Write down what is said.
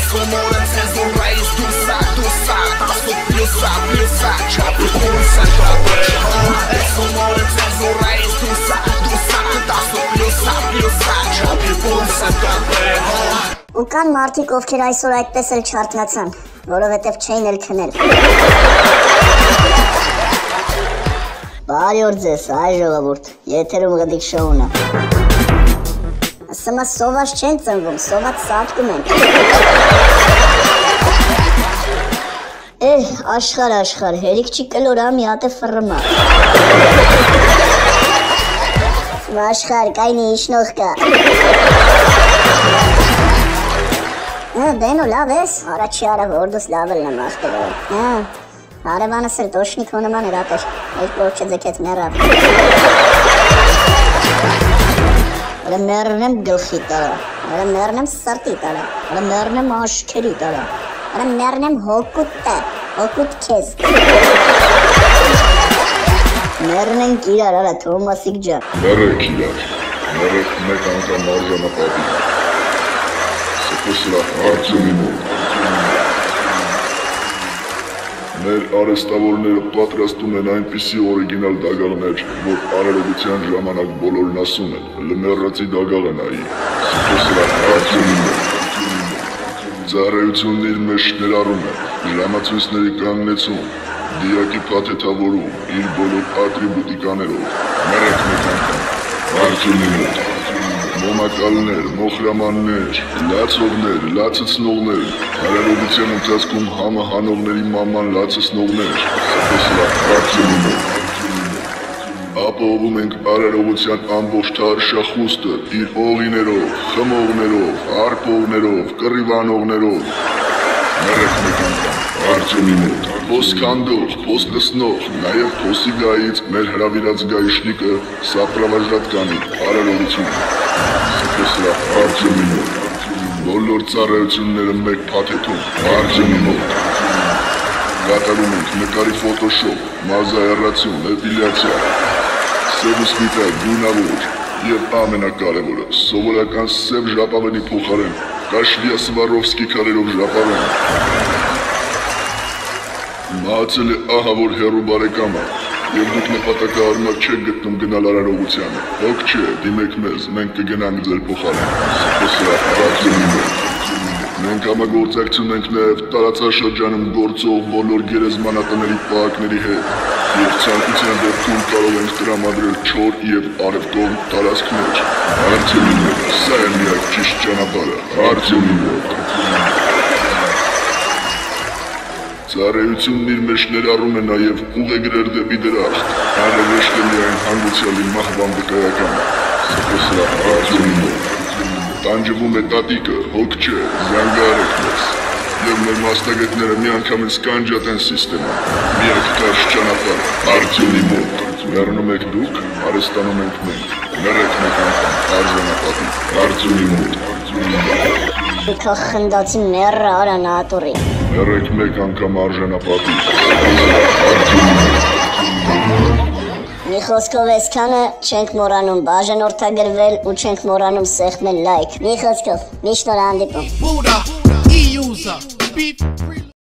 Esumorem cenzura izdusā, tasu pļusā, čapi pulsa tape. Esumorem cenzura izdusā, tasu pļusā, čapi pulsa tape. Ու կան մարդիկ, ովքեր այսօր այդպես էլ չարթնացան, որովհետև չէին էլ քնել։ Բարի օր ձեզ, այ ժողովուրդ, եթերում Ղդիկ շոուն է։ Ասում է սոված չեն ծնվում, սոված սատկում են։ Աշխար, հերիք չի կլորա մի հատ է ֆռմա։ Աշխար, կայնի իշնող կա։ Բենո լավ ես, առաջի արա որդուս լավ էլ նեմ աղտերով։ Հարևանս էլ տոշնիկ հոնման հրատ էր, երկու օր չձեքեց մերավ։ Հրը մերնեմ գլխի տարա, հրը մերնեմ սրտի տարա, հրը մերնեմ աշքերի տարա, հրը մերնեմ հոգուտ տա, հոգուտ քեզ։ Մերնենք իրար, արա Թոմասիկ ջան։ Մերեք իրար, մերեք մեկ անգամ արժանապատի։ Սրա արդյունի մոտ։ Մեր արեստավորները պատրաստում են այնպիսի օրիգինալ դագաղներ, որ արարողության ժամանակ բոլորն ասում են, լմեռացի դագաղ են այի, սրա արդյունի մոտ։ Ծառայությունն իր մեջ ներառում է ժամացույցների կանգնեցում, դիակի փաթեթավորում, իր բոլոր ատրիբուտիկաներով, մերեք մեկ անգամ, արդյունի մոտ։ Մոմակալներ, մոխրամաններ, լացողներ, լացցնողներ, հարարողության ընթացքում համը հանողների մաման լացցնողներ, սրա արդյունի մոտ։ Ապահովում ենք արարողության ամբողջ թարշախուստը իր օղիներով, խմողներով, արփողներով, կռիվանողներով, մերեք մեկ անգամ, արդյունի մոտ։ Փոսքանդող, փոսլսնող, նաև փոսի գայից մեր հրավիրած գայշնիկը սապրավաժատկանի արարողություն։ Սրա արդյունի մոտ, բոլոր ծառայությունները մեկ փաթեթում, արդյունի մոտ։ Կատարում ենք նկարի ֆոտոշոպ, մազաեռացում, էպիլյացիա, սև ու սպիտակ, գունավոր և ամենակարևորը, սովորական սև ժապավենի փոխարեն, կաշվիա Սվարովսկի քարերով ժապավեն։ Մահացել է ահավոր հեռու բարեկամը, և դուք նպատակահարմար չեք գտնում գնալ արարողությանը, հոգ չէ, դիմեք մեզ, մենք կգնանք ձեր փոխարեն, սրա արդյունի մոտ։ Մենք համագործակցում ենք նաև տարածաշրջանում գործող բոլոր գերեզմանատների պահակների հետ և ցանկության դեպքում կարող ենք տրամադրել չոր և արևկողմ տարածքներ, արդյունի մոտ, սա է միակ ճիշտ ճանապարհը, արդյունի մոտ։ Ծառայությունն իր մեջ ներառում է նաև ուղեգրեր դեպի դրախտ, անհրաժեշտ է միայն հանգուցյալի մահվան վկայականը, սրա արդյունի մոտ։ Տանջվում է տատիկը, հոգ չէ, զանգահարեք մեզ, և մեր մասնագետները միանգամից կանջատեն սիստեմը, միակ կարճ ճանապարհը, արդյունի մոտ։ Մեռնում եք դուք, արեստանում ենք մենք, մերեք մեկ անգամ, արժանապատի, արդյունի մոտ։ Քո խնդացի մեռը արա նատուրի։ Մերեք մեկ անգամ արժանապատի, Մի խոսքով այսքանը չենք մոռանում բաժանորդագրվել ու չենք մոռանում սեղմել լայք։ Մի խոսքով, միշտ նոր հանդիպում։